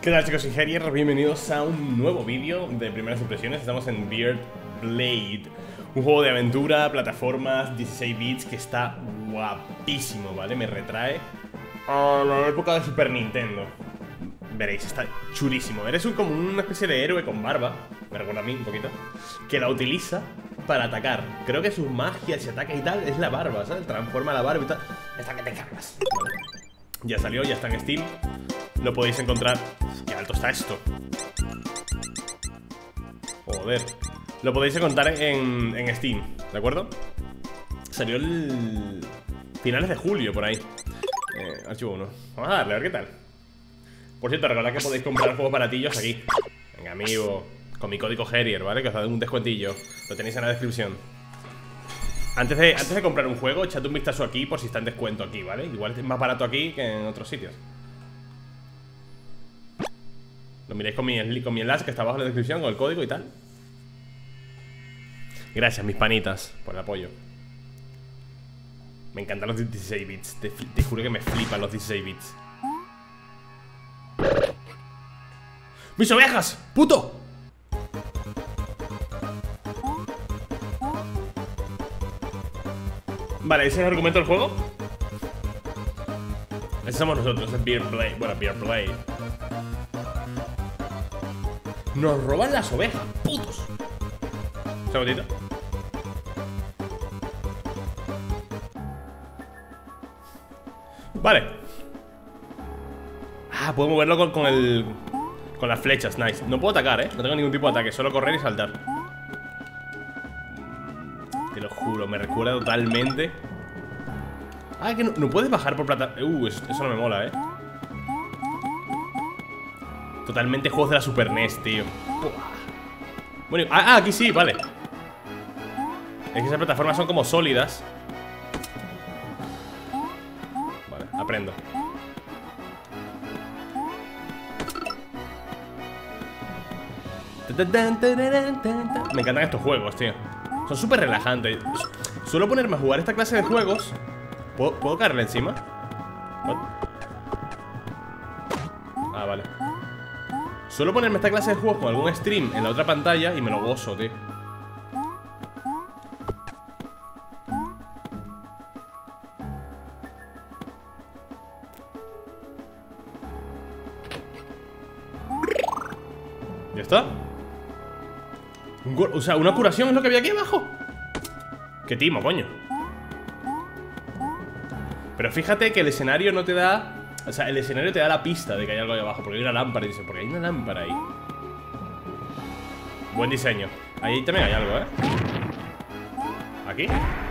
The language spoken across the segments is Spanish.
¿Qué tal, chicos? Soy Herier, bienvenidos a un nuevo vídeo de primeras impresiones. Estamos en Beard Blade, un juego de aventura, plataformas, 16 bits que está guapísimo, ¿vale? Me retrae a la época de Super Nintendo. Veréis, está chulísimo. Eres como una especie de héroe con barba, me recuerda a mí un poquito, que la utiliza para atacar. Creo que sus magias y ataques y tal es la barba, ¿sabes? Transforma la barba y tal. Está que te cagas, ¿vale? Ya salió, ya está en Steam. Lo podéis encontrar. Qué alto está esto. Joder. Lo podéis encontrar en Steam, ¿de acuerdo? Salió el finales de julio, por ahí. Archivo 1. Vamos a darle, a ver qué tal. Por cierto, recordad que podéis comprar juegos baratillos aquí. Venga, amigo. Con mi código Herier, ¿vale? Que os da un descuentillo. Lo tenéis en la descripción. Antes de comprar un juego, echad un vistazo aquí por si está en descuento aquí, ¿vale? Igual es más barato aquí que en otros sitios. Lo miráis con mi enlace que está abajo en la descripción, con el código y tal. Gracias, mis panitas, por el apoyo. Me encantan los 16 bits. Te juro que me flipan los 16 bits. ¡Mis ovejas! ¡Puto! Vale, ese es el argumento del juego. Ese somos nosotros, es Beard Blade. Bueno, Beard Blade. Nos roban las ovejas, putos. Un segundito. Vale. Ah, puedo moverlo con las flechas, nice. No puedo atacar, no tengo ningún tipo de ataque, solo correr y saltar. Te lo juro, me recuerda totalmente. Ah, que no puedes bajar por plata. Eso no me mola, Totalmente juegos de la Super NES, tío. Bueno, aquí sí, vale. Es que esas plataformas son como sólidas. Vale, aprendo. Me encantan estos juegos, tío. Son súper relajantes. Suelo ponerme a jugar esta clase de juegos. ¿Puedo caerle encima? ¿What? Ah, vale. Suelo ponerme esta clase de juegos con algún stream en la otra pantalla y me lo gozo, tío. ¿Ya está? O sea, una curación es lo que había aquí abajo. Qué timo, coño. Pero fíjate que el escenario no te da... O sea, el escenario te da la pista de que hay algo ahí abajo. Porque hay una lámpara y dice, porque hay una lámpara ahí. Buen diseño. Ahí también hay algo, ¿Aquí?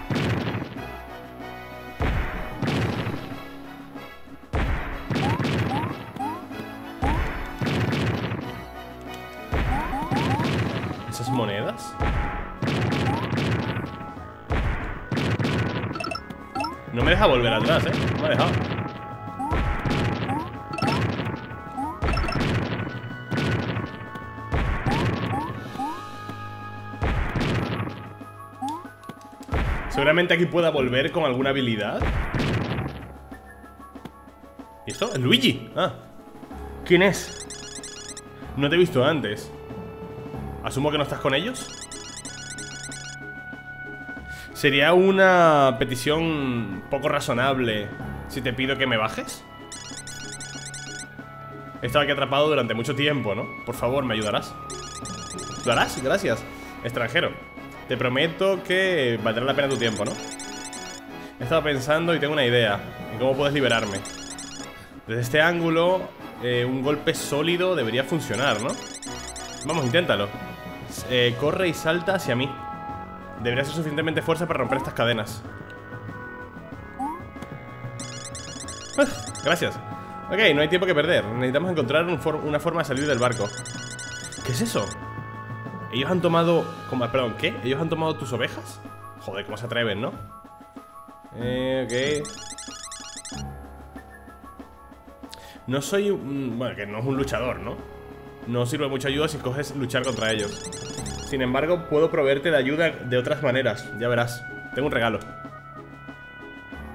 ¿Esas monedas? No me deja volver atrás, no me ha dejado. Seguramente aquí pueda volver con alguna habilidad. ¿Y esto? ¿Es Luigi? Ah. ¿Quién es? No te he visto antes. Asumo que no estás con ellos. ¿Sería una petición poco razonable si te pido que me bajes? He estado aquí atrapado durante mucho tiempo, ¿no? Por favor, ¿me ayudarás? ¿Lo harás? Gracias. Extranjero. Te prometo que valdrá la pena tu tiempo, ¿no? He estado pensando y tengo una idea en cómo puedes liberarme. Desde este ángulo, un golpe sólido debería funcionar, ¿no? Vamos, inténtalo. Corre y salta hacia mí. Debería ser suficientemente fuerza para romper estas cadenas. Gracias. Ok, no hay tiempo que perder. Necesitamos encontrar una forma de salir del barco. ¿Qué es eso? Ellos han tomado... Perdón, ¿qué? ¿Ellos han tomado tus ovejas? Joder, cómo se atreven, ¿no? Ok. No soy... Bueno, que no es un luchador, ¿no? No sirve de mucha ayuda si escoges luchar contra ellos. Sin embargo, puedo proveerte de ayuda de otras maneras. Ya verás. Tengo un regalo.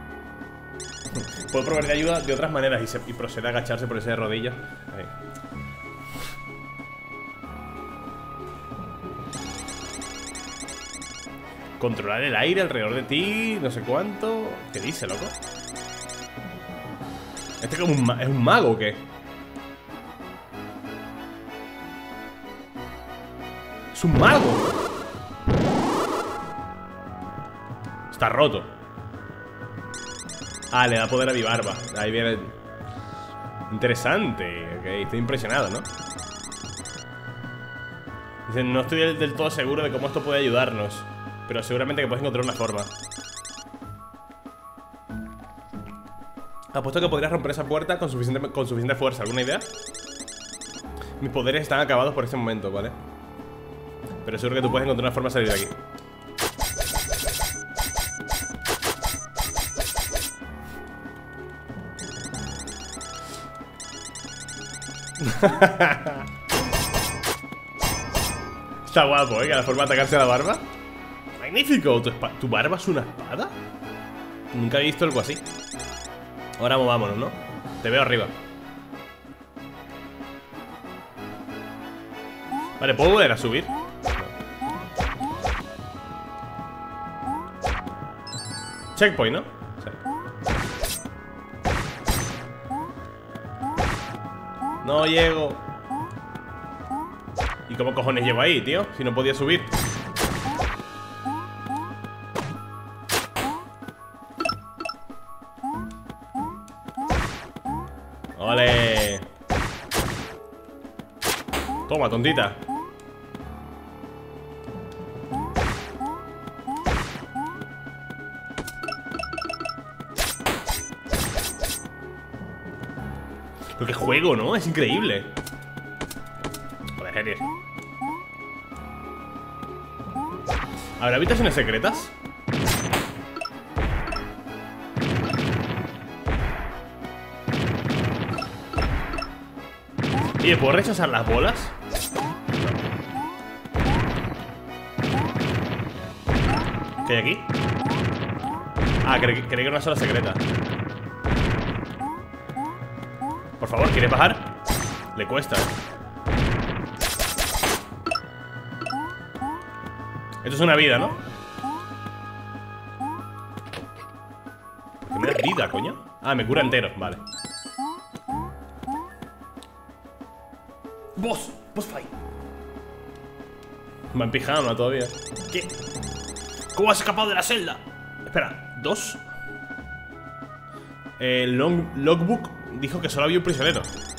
Puedo proveerte ayuda de otras maneras y procede a agacharse por esa de rodillas. Ahí. Controlar el aire alrededor de ti, no sé cuánto. ¿Qué dice, loco? ¿Este como es un mago o qué? ¡Es un mago! Está roto. Ah, le da poder a mi barba. Ahí viene. Interesante. Ok, estoy impresionado, ¿no? Dicen, no estoy del todo seguro de cómo esto puede ayudarnos, pero seguramente que puedes encontrar una forma. Apuesto que podrías romper esa puerta con suficiente fuerza. ¿Alguna idea? Mis poderes están acabados por este momento, ¿vale? Pero seguro que tú puedes encontrar una forma de salir de aquí. Está guapo, ¿eh? Que la forma de atacarse a la barba. Magnífico. ¿Tu barba es una espada? Nunca he visto algo así. Ahora movámonos, ¿no? Te veo arriba. Vale, ¿puedo volver a subir? Checkpoint, ¿no? Sí. No llego. ¿Y cómo cojones llego ahí, tío? Si no podía subir. ¡Ole! Toma, tontita. Pero qué juego, ¿no? Es increíble. Joder, genial. ¿Habrá habitaciones secretas? Oye, ¿puedo rechazar las bolas? ¿Qué hay aquí? Ah, creí que era una sola secreta. Por favor, ¿quieres bajar? Le cuesta. Esto es una vida, ¿no? ¿Qué me das vida, coño? Ah, me cura entero, vale. Boss fight. Va en pijama todavía. ¿Qué? ¿Cómo has escapado de la celda? Espera, ¿2? El logbook dijo que solo había un prisionero.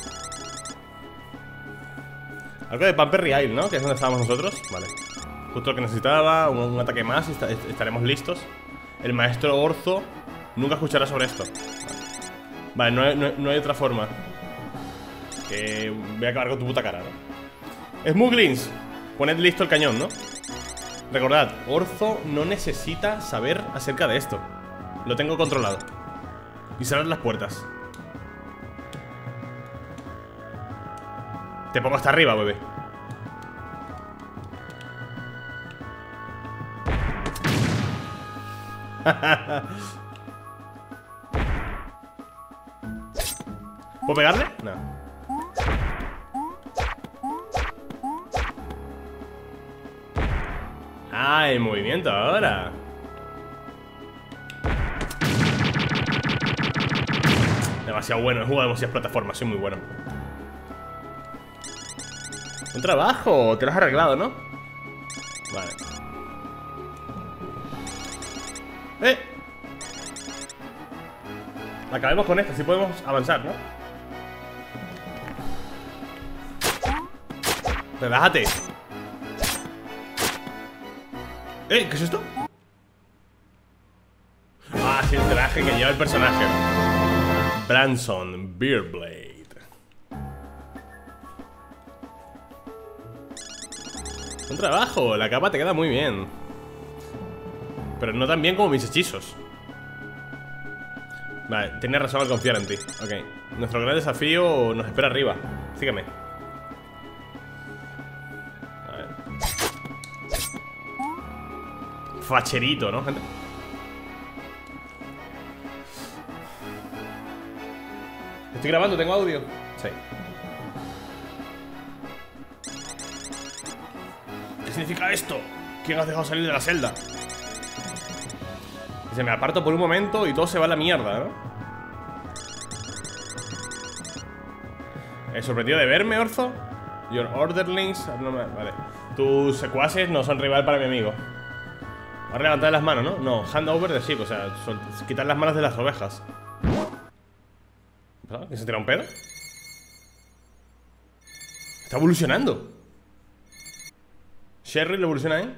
Algo de Pamper Isle, ¿no? Que es donde estábamos nosotros. Vale. Justo lo que necesitaba, un ataque más y estaremos listos. El maestro Orzo nunca escuchará sobre esto. Vale, no hay otra forma. Que voy a acabar con tu puta cara, ¿no? Smugglings, poned listo el cañón, ¿no? Recordad, Orzo no necesita saber acerca de esto. Lo tengo controlado. Y cerrad las puertas. Te pongo hasta arriba, bebé. ¿Puedo pegarle? No. Ah, el movimiento ahora. Demasiado bueno, he jugado demasiadas plataformas, soy muy bueno. Un trabajo, te lo has arreglado, ¿no? Vale. Acabemos con esto, así podemos avanzar, ¿no? Relájate. ¿Qué es esto? Ah, sí, el traje que lleva el personaje. Branson Beardblade. Un trabajo, la capa te queda muy bien. Pero no tan bien como mis hechizos. Vale, tienes razón al confiar en ti. Ok, nuestro gran desafío nos espera arriba. Sígueme. A ver. Facherito, ¿no, gente? Estoy grabando, tengo audio. Sí. ¿Qué significa esto? ¿Quién has dejado salir de la celda? Se me aparto por un momento y todo se va a la mierda, ¿no? ¿Sorprendido de verme, Orzo? Your orderlings... Vale. Tus secuaces no son rival para mi amigo. Va a levantar las manos, ¿no? No, hand over the sheep, o sea, quitar las manos de las ovejas. ¿Que se tira un pedo? Está evolucionando. Sherry lo evoluciona, ¿eh?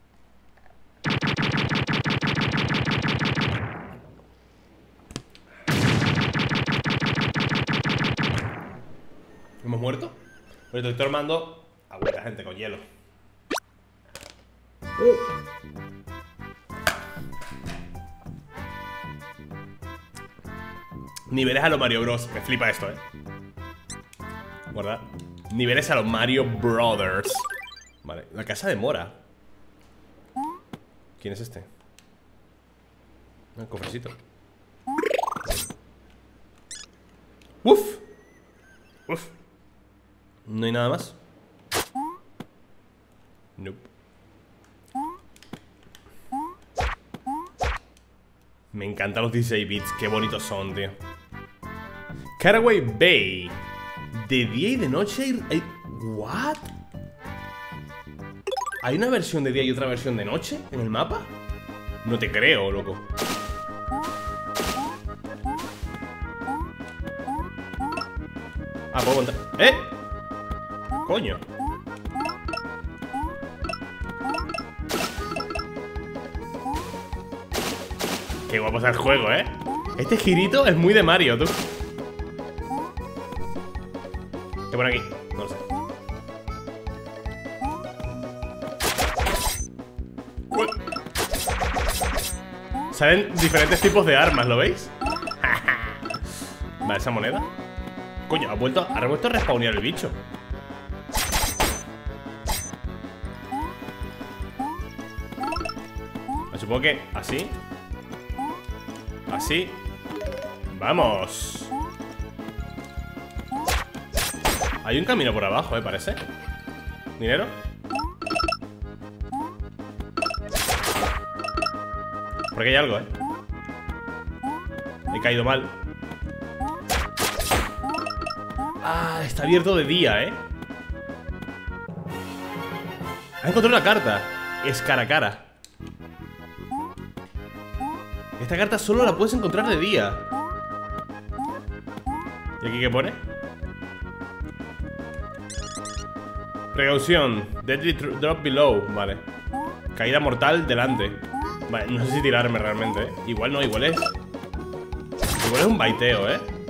¿Hemos muerto? Pues estoy tomando agüita, gente, con hielo. Niveles a los Mario Bros. Me flipa esto, ¿Verdad? Niveles a los Mario Brothers. Vale, la casa de Mora. ¿Quién es este? El cofrecito. ¡Uf! ¡Uf! ¿No hay nada más? Nope. Me encantan los 16 bits. Qué bonitos son, tío. Caraway Bay. De día y de noche hay... ¿What? ¿Hay una versión de día y otra versión de noche en el mapa? No te creo, loco. Ah, puedo contar. ¡Eh! Coño. Qué guapo está el juego, ¿eh? Este girito es muy de Mario, tú. ¿Qué pone aquí? No lo sé. Uy. Salen diferentes tipos de armas, ¿lo veis? Vale, esa moneda. Coño, ha vuelto a respawnear el bicho. Supongo que así. Así. ¡Vamos! Hay un camino por abajo, parece. ¿Dinero? Por aquí hay algo, He caído mal. Ah, está abierto de día, Ha encontrado una carta. Es cara a cara. Esta carta solo la puedes encontrar de día. ¿Y aquí qué pone? Precaución. Deadly drop below. Vale. Caída mortal delante. Vale, no sé si tirarme realmente, Igual no, igual es un baiteo,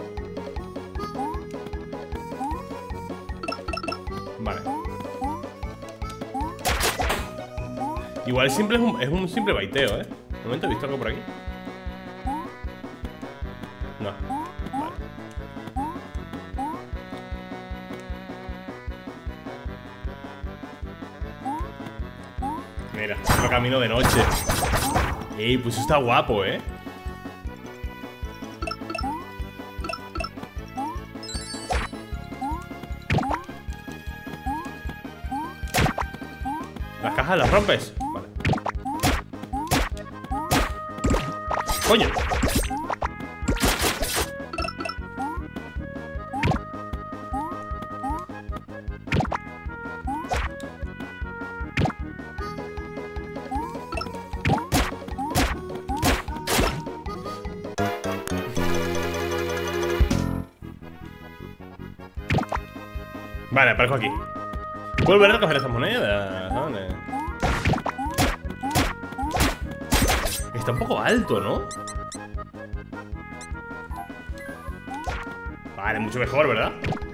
Vale. Igual es un simple baiteo, Un momento, ¿he visto algo por aquí? No. Vale. Mira, otro camino de noche. Ey, pues eso está guapo, Las cajas las rompes. Vale. ¡Coño! Vale, aparezco aquí. ¿Puedo volver a recoger esas monedas? ¿Dónde? Está un poco alto, ¿no? Vale, mucho mejor, ¿verdad?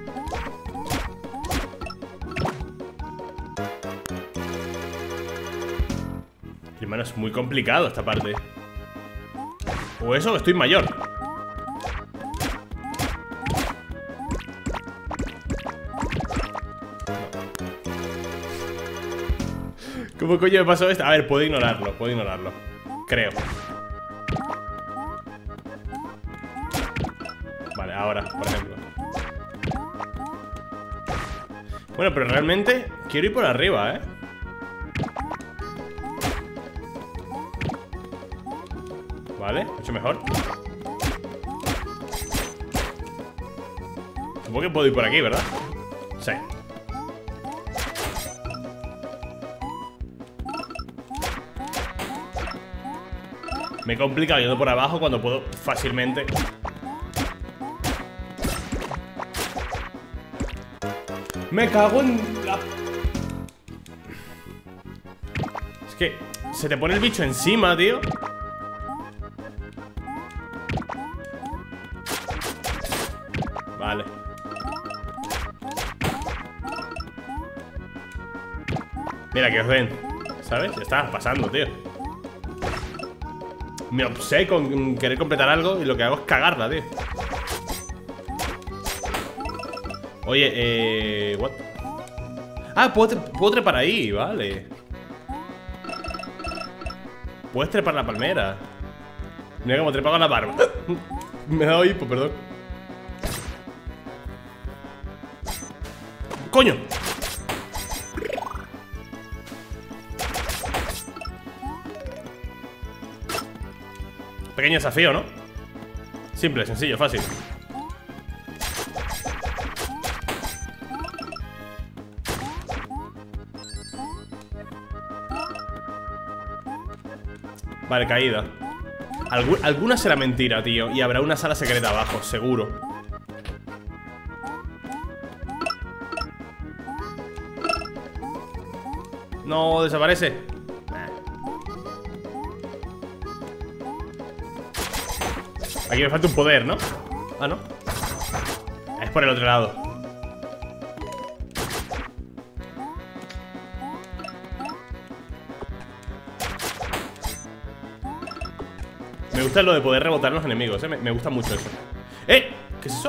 Hermano, es muy complicado esta parte. O eso, o estoy mayor. ¿Cómo coño me pasó esto? A ver, puedo ignorarlo. Creo. Vale, ahora, por ejemplo. Bueno, pero realmente quiero ir por arriba, Vale, mucho mejor. Supongo que puedo ir por aquí, ¿verdad? Sí. Me he complicado yendo por abajo cuando puedo fácilmente. Me cago en la... Es que se te pone el bicho encima, tío. Vale. Mira, que os den, ¿sabes? Ya está pasando, tío. Me obsé con querer completar algo y lo que hago es cagarla, tío. Oye, what? Ah, puedo trepar ahí, vale. Puedes trepar la palmera. Mira cómo trepa con la barba. Me he dado hipo, perdón. ¡Coño! Pequeño desafío, ¿no? Simple, sencillo, fácil. Vale, caída. Alguna será mentira, tío. Y habrá una sala secreta abajo, seguro. No, desaparece. Aquí me falta un poder, ¿no? Ah, no. Es por el otro lado. Me gusta lo de poder rebotar a los enemigos, ¿eh? Me gusta mucho eso. ¿Qué es eso?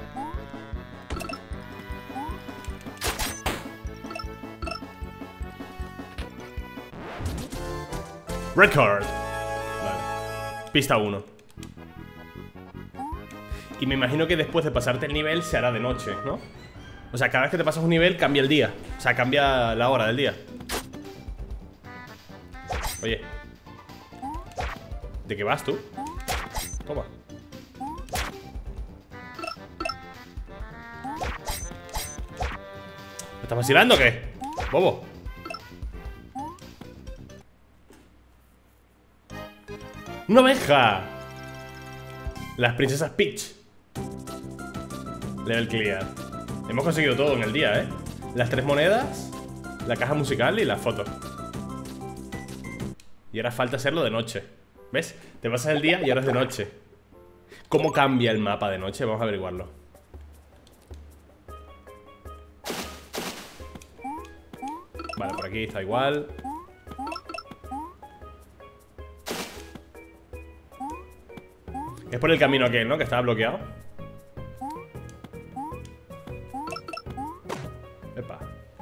Record. Vale. Pista 1. Y me imagino que después de pasarte el nivel se hará de noche, ¿no? O sea, cada vez que te pasas un nivel cambia el día. O sea, cambia la hora del día. Oye, ¿de qué vas tú? Toma. ¿Me estás vacilando o qué? Bobo. ¡Una oveja! Las princesas Peach. Level clear. Hemos conseguido todo en el día, ¿eh? Las 3 monedas, la caja musical y la foto. Y ahora falta hacerlo de noche. ¿Ves? Te pasas el día y ahora es de noche. ¿Cómo cambia el mapa de noche? Vamos a averiguarlo. Vale, por aquí está igual. Es por el camino aquel, ¿no? Que estaba bloqueado. Epa.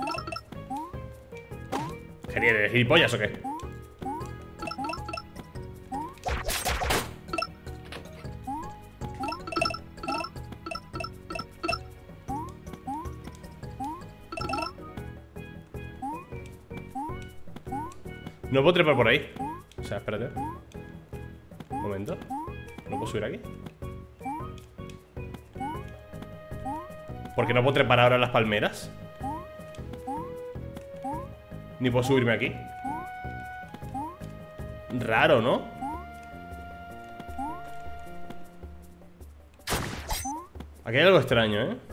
¿Eres gilipollas o qué? No puedo trepar por ahí. O sea, espérate. Un momento. ¿No puedo subir aquí? ¿Por qué no puedo trepar ahora las palmeras? Ni puedo subirme aquí. Raro, ¿no? Aquí hay algo extraño, ¿eh?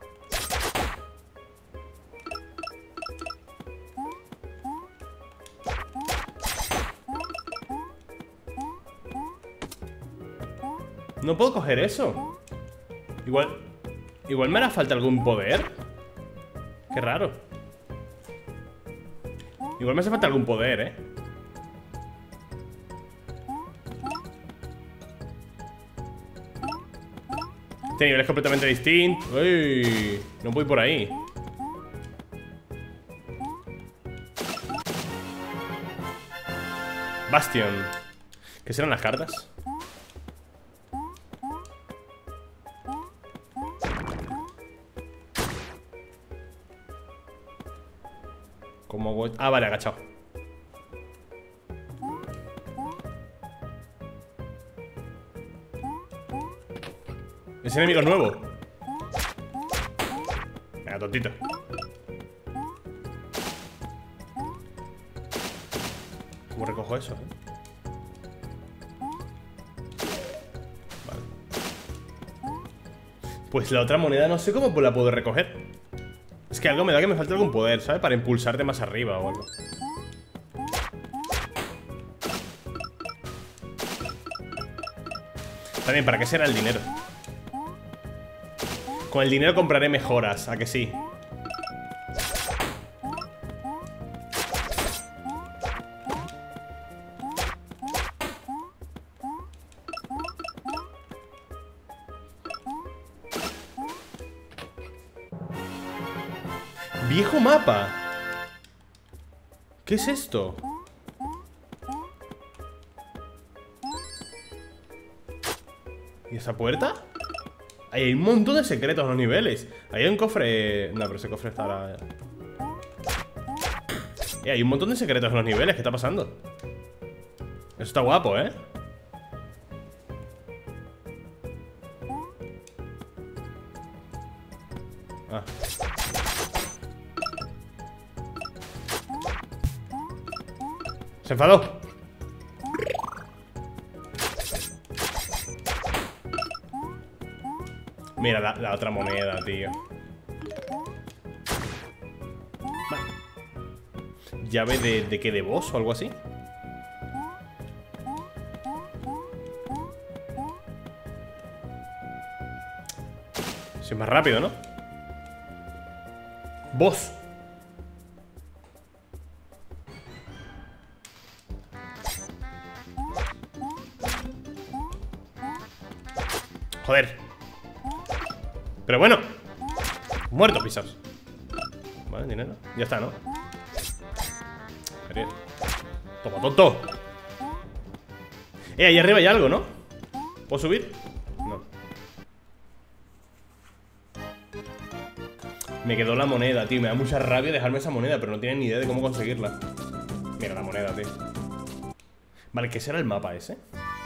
No puedo coger eso. Igual me hará falta algún poder. Qué raro. Igual me hace falta algún poder, ¿eh? Este nivel es completamente distinto. Uy, no voy por ahí. Bastion. ¿Qué serán las cartas? ¿Cómo voy? Ah, vale, agachado. Ese enemigo es nuevo. Venga, tontito. ¿Cómo recojo eso? Vale. Pues la otra moneda no sé cómo la puedo recoger. Es que algo me da que me falta algún poder, ¿sabes? Para impulsarte más arriba o algo. También, ¿para qué será el dinero? Con el dinero compraré mejoras, ¿a que sí? ¡Viejo mapa! ¿Qué es esto? ¿Y esa puerta? Ahí hay un montón de secretos en los niveles. Ahí hay un cofre... No, pero ese cofre estará... hay un montón de secretos en los niveles. ¿Qué está pasando? Eso está guapo, ¿eh? Ah. Se enfadó. Mira la otra moneda, tío. ¿Llave de qué? ¿De boss o algo así? Si es más rápido, ¿no? Boss. Joder. Pero bueno. Muerto, pisados. Vale, dinero. Ya está, ¿no? Toma, tonto. Ahí arriba hay algo, ¿no? ¿Puedo subir? No. Me quedó la moneda, tío. Me da mucha rabia dejarme esa moneda, pero no tienen ni idea de cómo conseguirla. Mira la moneda, tío. Vale, ¿qué será el mapa ese?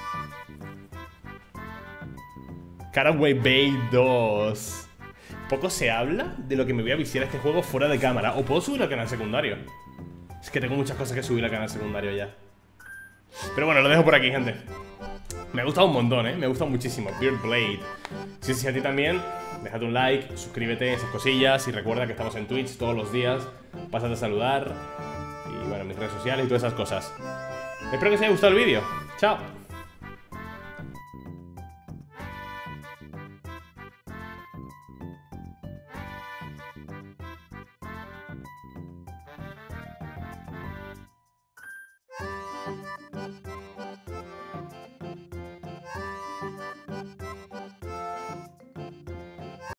Caraway Bay 2. Poco se habla de lo que me voy a viciar a este juego fuera de cámara. O puedo subir al canal secundario. Es que tengo muchas cosas que subir al canal secundario ya. Pero bueno, lo dejo por aquí, gente. Me ha gustado un montón, ¿eh? Me ha gustado muchísimo. Beard Blade. Si a ti también, déjate un like, suscríbete, esas cosillas. Y recuerda que estamos en Twitch todos los días. Pásate a saludar. Y bueno, mis redes sociales y todas esas cosas. Espero que os haya gustado el vídeo. Chao.